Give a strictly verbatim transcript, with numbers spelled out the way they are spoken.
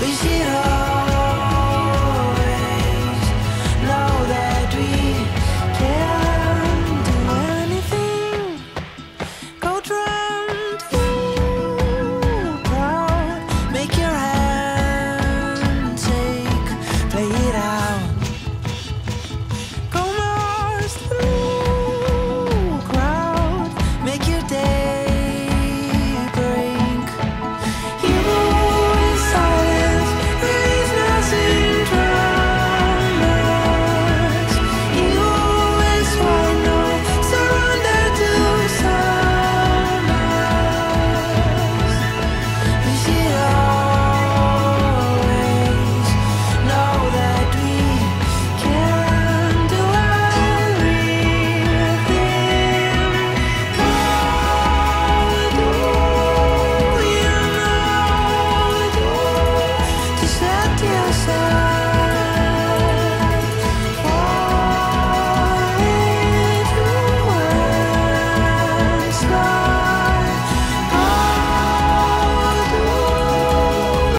should always know that we can do anything. Go drum to proud, make your hand take, play it out. Go Mars through crowd, make your day break. You in silence, release nothing dramas. You is why no surrender to summers. We should always know that we can do everything. How do you know? Just let yourself